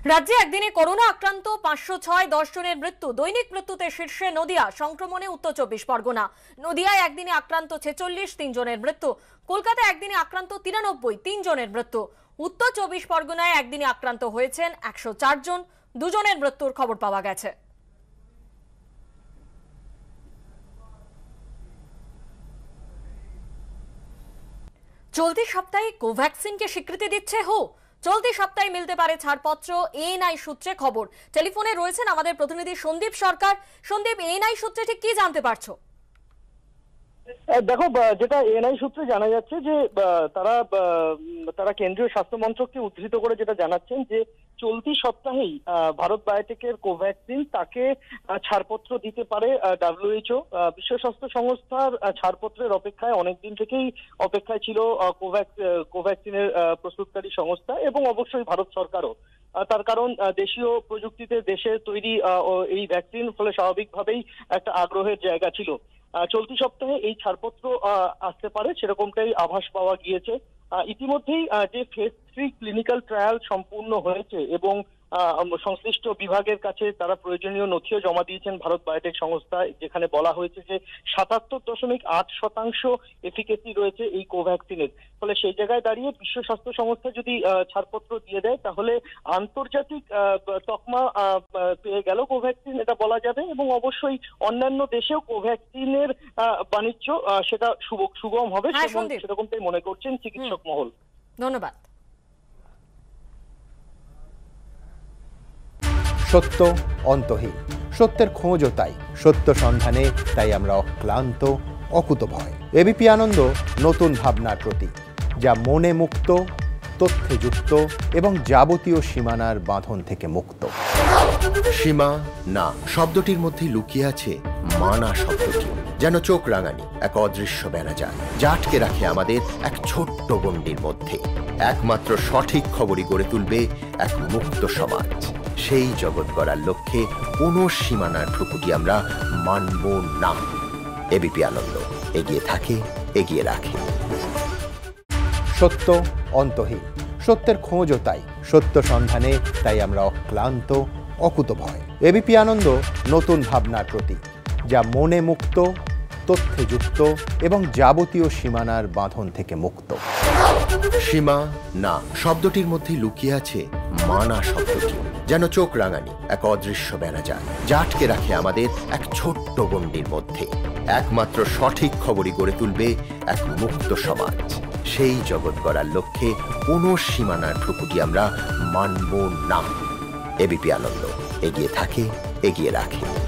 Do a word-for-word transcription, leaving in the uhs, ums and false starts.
রাজ্যে একদিনে করোনা আক্রান্ত পাঁচশো ছয় দশ জনের মৃত্যু। দৈনিক মৃত্যুতে শীর্ষে নদিয়া, সংক্রমণে উত্তর চব্বিশ পরগনা। নদিয়ায় একদিনে আক্রান্ত ছেচল্লিশ, তিন জনের মৃত্যু। কলকাতায় একদিনে আক্রান্ত তিরানব্বই, তিন জনের মৃত্যু। উত্তর চব্বিশ পরগনায় একদিনে আক্রান্ত হয়েছেন একশো চার জন, দুজনের মৃত্যুর খবর পাওয়া গেছে। চলতি সপ্তাহে কোভ্যাক্সিনকে স্বীকৃতি দিচ্ছে হু। চলতি সপ্তাহে মিলতে পারে ছাড়পত্র, এএনআই সূত্রে খবর। টেলিফোনে রয়েছেন আমাদের প্রতিনিধি সন্দীপ সরকার। সন্দীপ, এএনআই সূত্রে ঠিক কি জানতে পারছো? দেখো, যেটা এএনআই সূত্রে জানা যাচ্ছে যে তারা তারা কেন্দ্রীয় স্বাস্থ্য মন্ত্রককে উদ্ধৃত করে যেটা জানাচ্ছেন যে চলতি সপ্তাহেই ভারত বায়োটেকের কোভ্যাক্সিন তাকে ছাড়পত্র দিতে পারে ডাব্লিউএইচও। বিশ্ব স্বাস্থ্য সংস্থার ছাড়পত্রের অপেক্ষায় অনেকদিন থেকেই অপেক্ষায় ছিল কোভ্যাক্স কোভ্যাক্সিনের প্রস্তুতকারী সংস্থা এবং অবশ্যই ভারত সরকারও। তার কারণ দেশীয় প্রযুক্তিতে দেশে তৈরি এই ভ্যাকসিন, ফলে স্বাভাবিকভাবেই একটা আগ্রহের জায়গা ছিল। চলতি সপ্তাহে এই ছাড়পত্র আসতে পারে সেরকমটাই আভাস পাওয়া গিয়েছে। ইতিমধ্যেই যে ফেজ থ্রি ক্লিনিক্যাল ট্রায়াল সম্পূর্ণ হয়েছে এবং সংশ্লিষ্ট বিভাগের কাছে তারা প্রয়োজনীয় নথিও জমা দিয়েছেন ভারত বায়োটেক সংস্থা, যেখানে বলা হয়েছে যে সাতাত্তর দশমিক আট শতাংশ এফিকেসি রয়েছে এই কোভ্যাক্সিনের। ফলে সেই জায়গায় দাঁড়িয়ে বিশ্ব স্বাস্থ্য সংস্থা যদি ছাড়পত্র দিয়ে দেয় তাহলে আন্তর্জাতিক তকমা পেয়ে গেল কোভ্যাক্সিন, এটা বলা যাবে। এবং অবশ্যই অন্যান্য দেশেও কোভ্যাক্সিনের বাণিজ্য সেটা সুগম হবে, সেরকমটাই মনে করছেন চিকিৎসক মহল। ধন্যবাদ। সত্য অন্তহীন, সত্যের খোঁজও তাই, সত্য সন্ধানে তাই আমরা অক্লান্ত, অকুতভয়। এবিপি আনন্দ নতুন ভাবনার প্রতীক, যা মনে মুক্ত, তথ্যে যুক্ত এবং যাবতীয় সীমানার বাঁধন থেকে মুক্ত। সীমা না শব্দটির মধ্যে লুকিয়ে আছে মানা শব্দটি, যেন চোখ রাঙানি এক অদৃশ্য বেড়াজাল, যা আটকে রাখে আমাদের এক ছোট্ট গণ্ডির মধ্যে। একমাত্র সঠিক খবরই গড়ে তুলবে এক মুক্ত সমাজ। সেই জগৎ গড়ার লক্ষ্যে কোনো সীমানার ঠুকুটি আমরা মানব না। এবিপি আনন্দ এগিয়ে থাকে, এগিয়ে রাখে। সত্য অন্তহীন, সত্যের খোঁজও তাই, সত্য সন্ধানে তাই আমরা অক্লান্ত, অকুতভয়। এবিপি আনন্দ নতুন ভাবনার প্রতীক, যা মনে মুক্ত, তথ্যে যুক্ত এবং যাবতীয় সীমানার বাঁধন থেকে মুক্ত। সীমা না শব্দটির মধ্যে লুকিয়ে আছে মানা শব্দটি, যেন চোখ রাঙানি এক অদৃশ্য বেড়াজাল, যা আটকে রাখে আমাদের এক ছোট্ট গণ্ডির মধ্যে। একমাত্র সঠিক খবরই গড়ে তুলবে এক মুক্ত সমাজ। সেই জগৎ গড়ার লক্ষ্যে কোনো সীমানার ঠুকুটি আমরা মানব না। এবিপি আনন্দ এগিয়ে থাকে, এগিয়ে রাখে।